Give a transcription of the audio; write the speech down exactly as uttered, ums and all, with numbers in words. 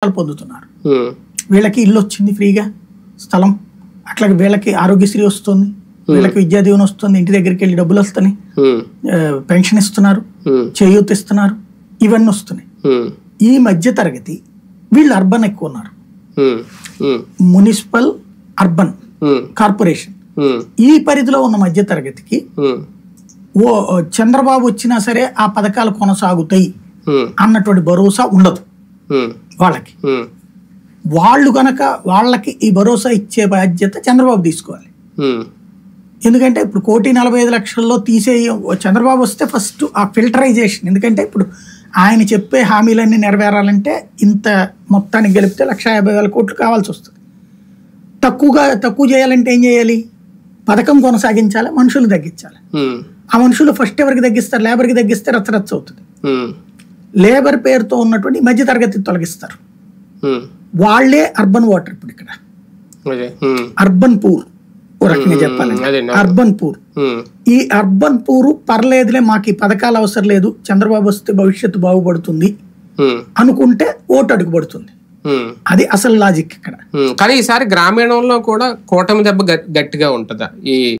పథకాలు పొందుతున్నారు. వీళ్ళకి ఇల్లు వచ్చింది ఫ్రీగా, స్థలం, అట్లాగే వీళ్ళకి ఆరోగ్యశ్రీ వస్తుంది, వీళ్ళకి విద్యా దీవెన వస్తుంది, ఇంటి దగ్గరికి వెళ్ళి డబ్బులు వస్తున్నాయి, పెన్షన్ ఇస్తున్నారు, చేయూత ఇస్తున్నారు, ఇవన్నీ వస్తున్నాయి. ఈ మధ్య తరగతి వీళ్ళు అర్బన్ ఎక్కువ ఉన్నారు, మున్సిపల్ అర్బన్ కార్పొరేషన్. ఈ పరిధిలో ఉన్న మధ్య తరగతికి ఓ చంద్రబాబు వచ్చినా సరే ఆ పథకాలు కొనసాగుతాయి అన్నటువంటి భరోసా ఉండదు వాళ్ళకి. వాళ్ళు గనక వాళ్ళకి ఈ భరోసా ఇచ్చే బాధ్యత చంద్రబాబు తీసుకోవాలి. ఎందుకంటే ఇప్పుడు కోటి నలభై ఐదు లక్షల్లో తీసే చంద్రబాబు వస్తే ఫస్ట్ ఆ ఫిల్టరైజేషన్, ఎందుకంటే ఇప్పుడు ఆయన చెప్పే హామీలన్నీ నెరవేరాలంటే ఇంత మొత్తానికి గెలిపితే లక్ష యాభై వేల కోట్లు కావాల్సి వస్తుంది. తక్కువగా తక్కువ చేయాలంటే ఏం చేయాలి? పథకం కొనసాగించాలి, మనుషులు తగ్గించాలి. ఆ మనుషులు ఫస్ట్ ఎవరికి తగ్గిస్తారు? లేబర్కి తగ్గిస్తే రచ్చరచ్చ అవుతుంది. లేబర్ పేరుతో ఉన్నటువంటి మధ్య తరగతి తొలగిస్తారు. వాళ్లే అర్బన్ ఓటర్. ఇప్పుడు ఇక్కడ అర్బన్ పూర్ ఓ రకంగా చెప్పాలంటే అర్బన్ పూర్. ఈ అర్బన్ పూర్ పర్లేదులే, మాకు ఈ పథకాలు అవసరం లేదు, చంద్రబాబు వస్తే భవిష్యత్తు బాగుపడుతుంది అనుకుంటే ఓటు అడుగుపడుతుంది. అది అసలు లాజిక్ ఇక్కడ. కానీ ఈసారి గ్రామీణంలో కూడా కూటమి దెబ్బ గట్టిగా ఉంటుందా? ఈ